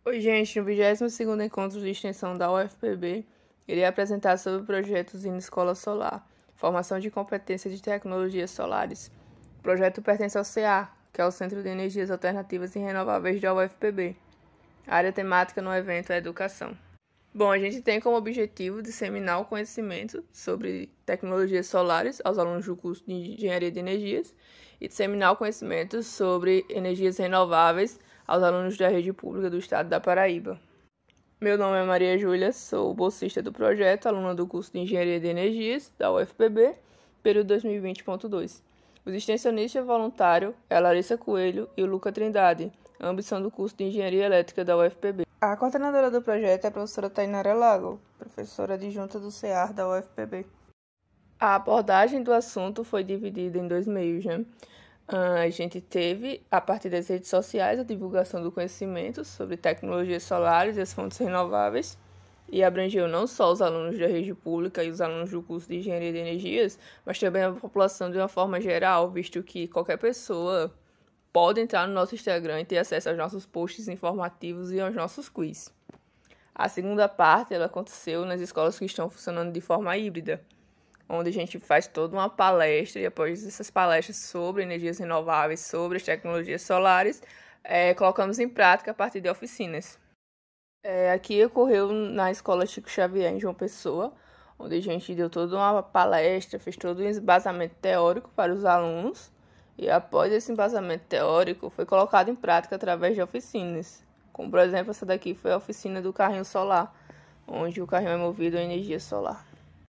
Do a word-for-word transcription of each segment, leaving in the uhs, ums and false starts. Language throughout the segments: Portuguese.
Oi, gente, no vigésimo segundo Encontro de Extensão da U F P B, irei apresentar sobre o projeto Usina Escola Solar, Formação de Competências de Tecnologias Solares. O projeto pertence ao C E A, que é o Centro de Energias Alternativas e Renováveis da U F P B. A área temática no evento é Educação. Bom, a gente tem como objetivo disseminar o conhecimento sobre tecnologias solares aos alunos do curso de Engenharia de Energias e disseminar o conhecimento sobre energias renováveis aos alunos da rede pública do estado da Paraíba. Meu nome é Maria Júlia, sou bolsista do projeto, aluna do curso de Engenharia de Energias da U F P B, período dois mil e vinte ponto dois. Os extensionistas voluntários é a Larissa Coelho e o Luca Trindade, ambos são do curso de Engenharia Elétrica da U F P B. A coordenadora do projeto é a professora Tainara Lago, professora adjunta do C E A da U F P B. A abordagem do assunto foi dividida em dois meios, né? A gente teve, a partir das redes sociais, a divulgação do conhecimento sobre tecnologias solares e as fontes renováveis, e abrangeu não só os alunos da rede pública e os alunos do curso de Engenharia de Energias, mas também a população de uma forma geral, visto que qualquer pessoa pode entrar no nosso Instagram e ter acesso aos nossos posts informativos e aos nossos quiz. A segunda parte ela aconteceu nas escolas que estão funcionando de forma híbrida, onde a gente faz toda uma palestra e após essas palestras sobre energias renováveis, sobre as tecnologias solares, é, colocamos em prática a partir de oficinas. É, aqui ocorreu na Escola Chico Xavier, em João Pessoa, onde a gente deu toda uma palestra, fez todo um embasamento teórico para os alunos, e após esse embasamento teórico foi colocado em prática através de oficinas. Como, por exemplo, essa daqui foi a oficina do carrinho solar, onde o carrinho é movido a energia solar.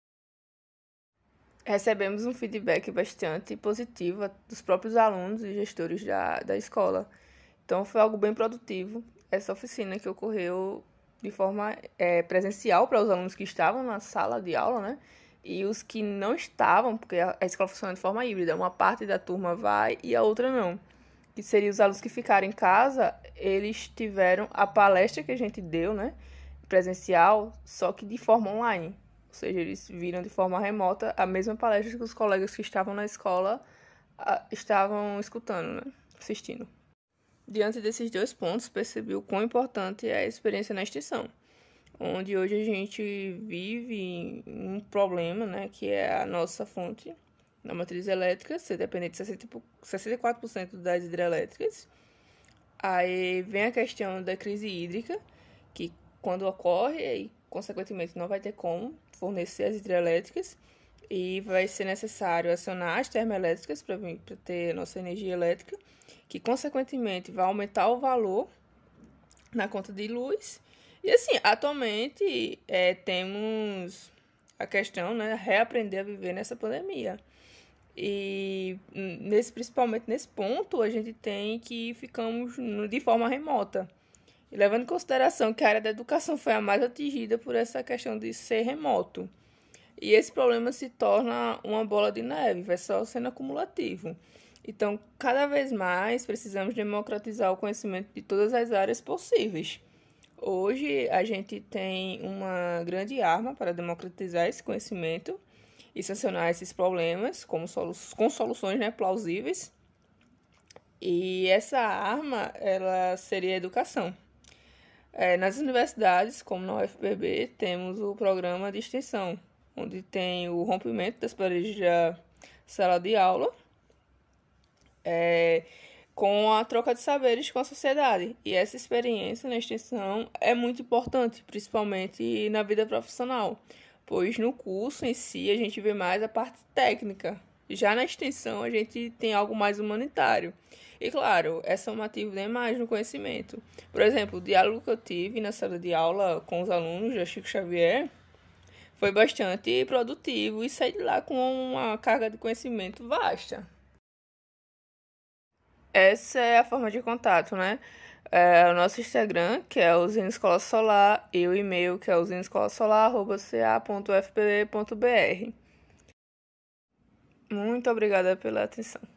Recebemos um feedback bastante positivo dos próprios alunos e gestores da, da escola. Então, foi algo bem produtivo. Essa oficina que ocorreu de forma é, presencial para os alunos que estavam na sala de aula, né? E os que não estavam, porque a, a escola funciona de forma híbrida. Uma parte da turma vai e a outra não. Que seriam os alunos que ficaram em casa, eles tiveram a palestra que a gente deu, né? Presencial, só que de forma online. Ou seja, eles viram de forma remota a mesma palestra que os colegas que estavam na escola a, estavam escutando, né? Assistindo. Diante desses dois pontos, percebi o quão importante é a experiência na extensão, onde hoje a gente vive um problema, né, que é a nossa fonte na matriz elétrica ser dependente de sessenta e quatro por cento das hidrelétricas. Aí vem a questão da crise hídrica, que quando ocorre, aí, consequentemente não vai ter como fornecer as hidrelétricas e vai ser necessário acionar as termoelétricas para ter nossa energia elétrica, que consequentemente vai aumentar o valor na conta de luz. E assim, atualmente é, temos a questão, né, reaprender a viver nessa pandemia. E nesse, principalmente nesse ponto, a gente tem que ficamos de forma remota. E levando em consideração que a área da educação foi a mais atingida por essa questão de ser remoto. E esse problema se torna uma bola de neve, vai só sendo acumulativo. Então, cada vez mais precisamos democratizar o conhecimento de todas as áreas possíveis. Hoje, a gente tem uma grande arma para democratizar esse conhecimento e sancionar esses problemas como solu- com soluções, né, plausíveis. E essa arma ela seria a educação. É, nas universidades, como na U F P B, temos o programa de extensão, onde tem o rompimento das paredes da sala de aula, é, com a troca de saberes com a sociedade. E essa experiência na extensão é muito importante, principalmente na vida profissional, pois no curso em si a gente vê mais a parte técnica. Já na extensão a gente tem algo mais humanitário. E claro, é somativo demais no conhecimento. Por exemplo, o diálogo que eu tive na sala de aula com os alunos da Chico Xavier foi bastante produtivo e saí de lá com uma carga de conhecimento vasta. Essa é a forma de contato, né? É o nosso Instagram, que é Usina Escola Solar, e o e-mail, que é usinaescolasolar arroba c a ponto f p b ponto b r. Muito obrigada pela atenção.